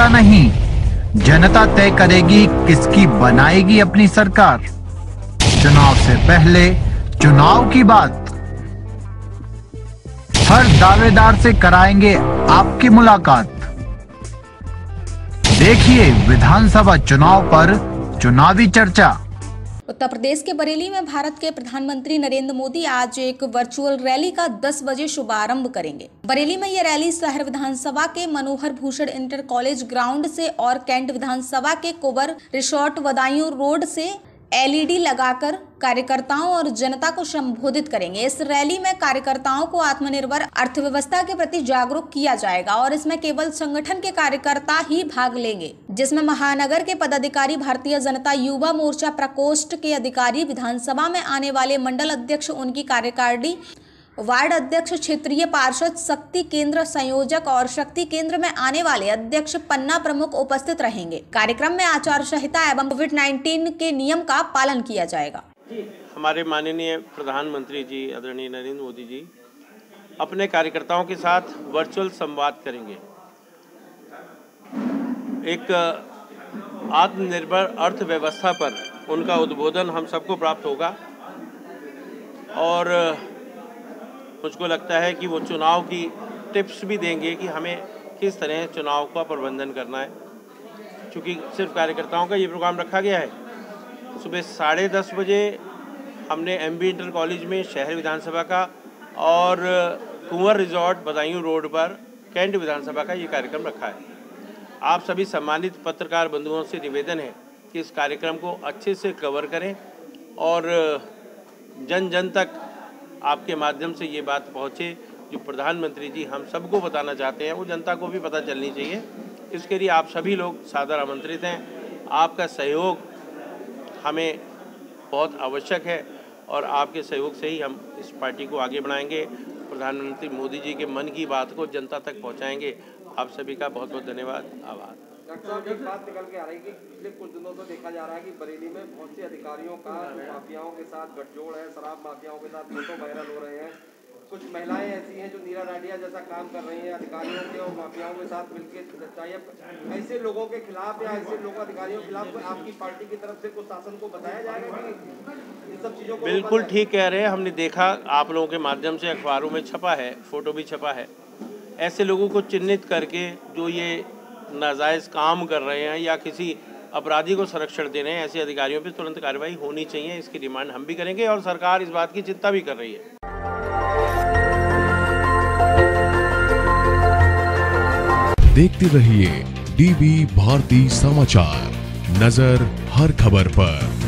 जनता नहीं, जनता तय करेगी किसकी बनाएगी अपनी सरकार। चुनाव से पहले चुनाव की बात, हर दावेदार से कराएंगे आपकी मुलाकात। देखिए विधानसभा चुनाव पर चुनावी चर्चा। उत्तर प्रदेश के बरेली में भारत के प्रधानमंत्री नरेंद्र मोदी आज एक वर्चुअल रैली का 10 बजे शुभारंभ करेंगे। बरेली में यह रैली शहर विधानसभा के Manohar Bhushan inter college ground से और कैंट विधानसभा के कुंवर रिसोर्ट बदायूं रोड से एलईडी लगाकर कार्यकर्ताओं और जनता को संबोधित करेंगे। इस रैली में कार्यकर्ताओं को आत्मनिर्भर अर्थव्यवस्था के प्रति जागरूक किया जाएगा और इसमें केवल संगठन के कार्यकर्ता ही भाग लेंगे, जिसमें महानगर के पदाधिकारी, भारतीय जनता युवा मोर्चा प्रकोष्ठ के अधिकारी, विधानसभा में आने वाले मंडल अध्यक्ष, उनकी कार्यकारिणी, वार्ड अध्यक्ष, क्षेत्रीय पार्षद, शक्ति केंद्र संयोजक और शक्ति केंद्र में आने वाले अध्यक्ष, पन्ना प्रमुख उपस्थित रहेंगे। कार्यक्रम में आचार संहिता एवं कोविड-19 के नियम का पालन किया जाएगा। हमारे माननीय प्रधानमंत्री जी आदरणीय नरेंद्र मोदी जी अपने कार्यकर्ताओं के साथ वर्चुअल संवाद करेंगे। एक आत्मनिर्भर अर्थव्यवस्था पर उनका उद्बोधन हम सबको प्राप्त होगा और मुझको लगता है कि वो चुनाव की टिप्स भी देंगे कि हमें किस तरह चुनाव का प्रबंधन करना है। क्योंकि सिर्फ कार्यकर्ताओं का ये प्रोग्राम रखा गया है। सुबह 10:30 बजे हमने एमबी इंटर कॉलेज में शहर विधानसभा का और कुंवर रिसोर्ट बदायूं रोड पर कैंट विधानसभा का ये कार्यक्रम रखा है। आप सभी सम्मानित पत्रकार बंधुओं से निवेदन है कि इस कार्यक्रम को अच्छे से कवर करें और जन जन तक आपके माध्यम से ये बात पहुँचे जो प्रधानमंत्री जी हम सबको बताना चाहते हैं, वो जनता को भी पता चलनी चाहिए। इसके लिए आप सभी लोग सादर आमंत्रित हैं। आपका सहयोग हमें बहुत आवश्यक है और आपके सहयोग से ही हम इस पार्टी को आगे बढ़ाएंगे। प्रधानमंत्री मोदी जी के मन की बात को जनता तक पहुँचाएंगे। आप सभी का बहुत बहुत धन्यवाद, आभार। डॉक्टर साहब, एक बात निकल के आ रही है कि पिछले कुछ दिनों से देखा जा रहा है कि बरेली में बहुत से अधिकारियों का माफियाओं के साथ गठजोड़ है, शराब माफियाओं के साथ फोटो वायरल हो रहे हैं। कुछ महिलाएं ऐसी हैं जो नीरा डांडिया जैसा काम कर रही हैं अधिकारियों के और माफियाओं के साथ मिलकर। ऐसे लोगों के खिलाफ या ऐसे लोग अधिकारियों के खिलाफ आपकी पार्टी की तरफ से कुछ शासन को बताया जाएगा कि इन सब चीज़ों को? बिल्कुल ठीक कह रहे हैं। हमने देखा आप लोगों के माध्यम से, अखबारों में छपा है, फोटो भी छपा है। ऐसे लोगों को चिन्हित करके जो ये नाजायज़ काम कर रहे हैं या किसी अपराधी को संरक्षण दे रहे हैं, ऐसे अधिकारियों पर तुरंत कार्रवाई होनी चाहिए। इसकी डिमांड हम भी करेंगे और सरकार इस बात की चिंता भी कर रही है। देखते रहिए डीवी भारती समाचार, नजर हर खबर पर।